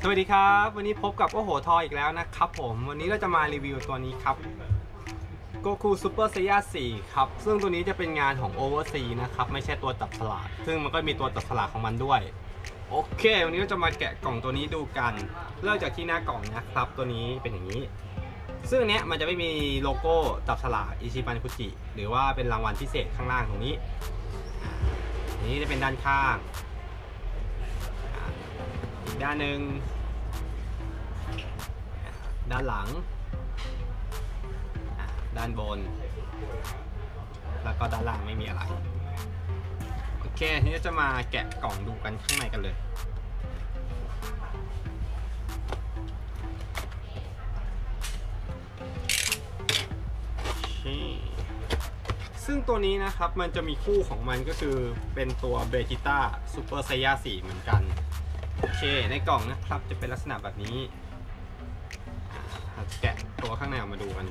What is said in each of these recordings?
สวัสดีครับวันนี้พบกับโอ้โหทอยอีกแล้วนะครับผมวันนี้เราจะมารีวิวตัวนี้ครับ Goku Super Saiyan 4 ครับซึ่งตัวนี้จะเป็นงานของ Oversea นะครับไม่ใช่ตัวจับฉลากซึ่งมันก็มีตัวจับฉลากของมันด้วยโอเควันนี้เราจะมาแกะกล่องตัวนี้ดูกันเริ่มจากที่หน้ากล่องนะครับตัวนี้เป็นอย่างนี้ซึ่งอันเนี้ยมันจะไม่มีโลโก้จับฉลากอิชิบันคุจิหรือว่าเป็นรางวัลพิเศษข้างล่างตรงนี้นี้จะเป็นด้านข้างอีกด้านหนึ่งด้านหลังด้านบนแล้วก็ด้านล่างไม่มีอะไรโอเคทีนี้จะมาแกะกล่องดูกันข้างในกันเลยซึ่งตัวนี้นะครับมันจะมีคู่ของมันก็คือเป็นตัวเบจิต้าซูเปอร์ไซย่า4เหมือนกันโอเคในกล่องนะครับจะเป็นลักษณะแบบนี้แกะตัวข้างในออกมาดูกัน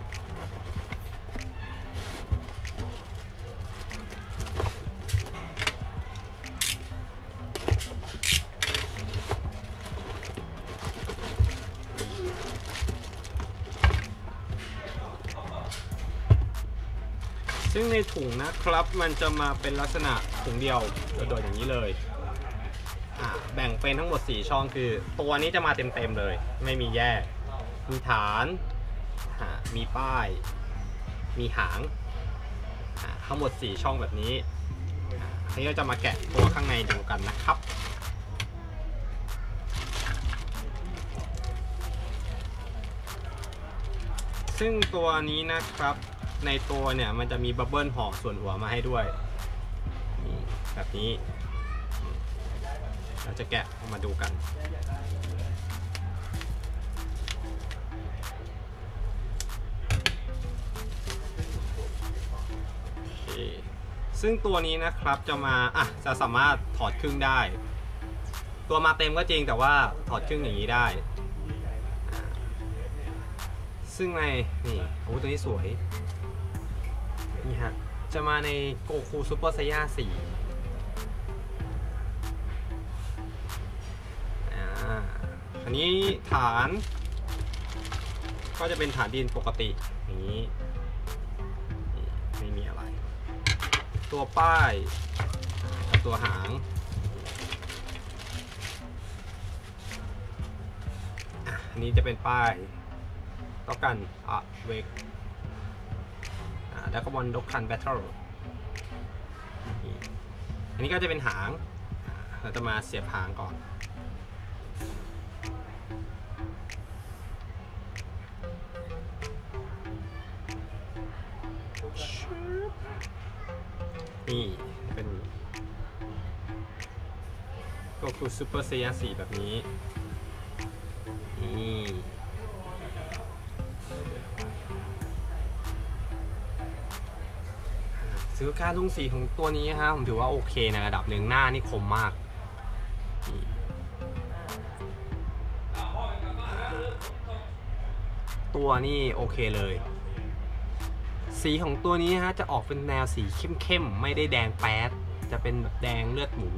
ซึ่งในถุงนะครับมันจะมาเป็นลักษณะถุงเดียวโดดๆอย่างนี้เลยแบ่งเป็นทั้งหมด4ช่องคือตัวนี้จะมาเต็มๆเลยไม่มีแยกมีฐานมีป้ายมีหางทั้งหมด4ช่องแบบนี้ทีนี้เราจะมาแกะตัวข้างในดูกันนะครับซึ่งตัวนี้นะครับในตัวเนี่ยมันจะมีบับเบิ้ลห่อส่วนหัวมาให้ด้วยแบบนี้เราจะแกะออกมาดูกันซึ่งตัวนี้นะครับจะมาจะสามารถถอดครึ่งได้ตัวมาเต็มก็จริงแต่ว่าถอดครึ่งอย่างนี้ได้ซึ่งในนี่โอ้ตัวนี้สวยนี่ฮะจะมาในโกคูซูเปอร์ไซย่า4อันนี้ฐานก็จะเป็นฐานดินปกติอย่างนี้ไม่มีอะไรตัวป้ายตัวหางอันนี้จะเป็นป้ายต้องกันเวกแล้วก็บอลด็อกคันแบทเทิลอันนี้ก็จะเป็นหางเราจะมาเสียบหางก่อนนี่เป็นก็คือซูเปอร์ไซย่า4แบบนี้นี่ซื้อการลงสีของตัวนี้ฮะผมถือว่าโอเคในระดับหนึ่งหน้านี่คมมากตัวนี่โอเคเลยสีของตัวนี้ฮะจะออกเป็นแนวสีเข้มๆไม่ได้แดงแป๊ดจะเป็นแบบแดงเลือดหมู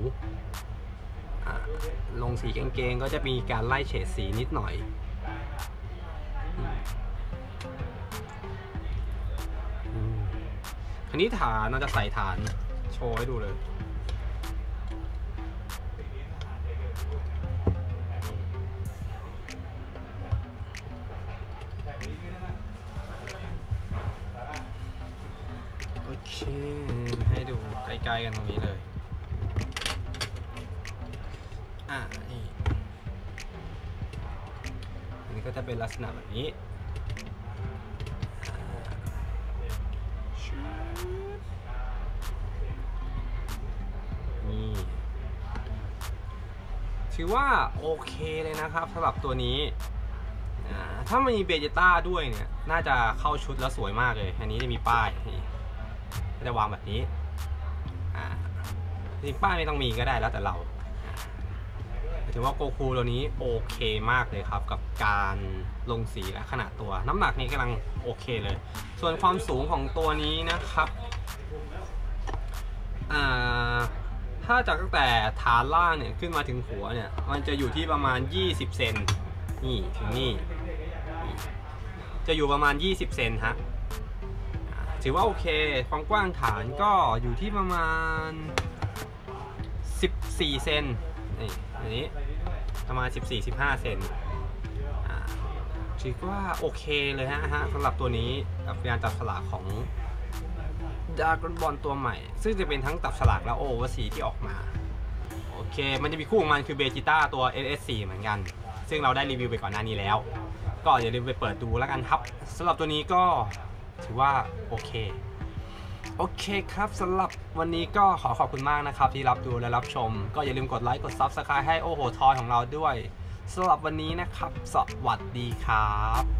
ลงสีกางเกงก็จะมีการไล่เฉดสีนิดหน่อยคันนี้ฐานเราจะใส่ฐานโชว์ให้ดูเลยโอเคให้ดูใกล้ๆกันตรงนี้เลยนี่อันนี้ก็จะเป็นลักษณะแบบนี้ถือว่าโอเคเลยนะครับสำหรับตัวนี้ถ้ามีเบจิต้าด้วยเนี่ยน่าจะเข้าชุดแล้วสวยมากเลยอันนี้จะมีป้ายก็จะวางแบบนี้จริงป้ายไม่ต้องมีก็ได้แล้วแต่เราถือว่าโกคูตัวนี้โอเคมากเลยครับกับการลงสีและขนาดตัวน้ำหนักนี้กำลังโอเคเลยส่วนความสูงของตัวนี้นะครับถ้าจากตั้งแต่ฐานล่างเนี่ยขึ้นมาถึงหัวเนี่ยมันจะอยู่ที่ประมาณ20เซนนี่ถึงนี่จะอยู่ประมาณ20เซนฮะถือว่าโอเคความกว้างฐานก็อยู่ที่ประมาณ14เซนนี่อันนี้ประมาณ14-15เซนถือว่าโอเคเลยฮะสำหรับตัวนี้กับงานจับฉลากของดราก้อนบอลตัวใหม่ซึ่งจะเป็นทั้งจับฉลากและโอเวอร์ซีที่ออกมาโอเคมันจะมีคู่ของมันคือเบจิต้าตัว SS4 เหมือนกันซึ่งเราได้รีวิวไปก่อนหน้านี้แล้วก็อย่าลืมไปเปิดดูแล้วกันครับสำหรับตัวนี้ก็ถือว่าโอเคครับสำหรับวันนี้ก็ขอบคุณมากนะครับที่รับดูและรับชมก็อย่าลืมกดไลค์กด Subscribe ให้โอ้โหทอยของเราด้วยสำหรับวันนี้นะครับสวัสดีครับ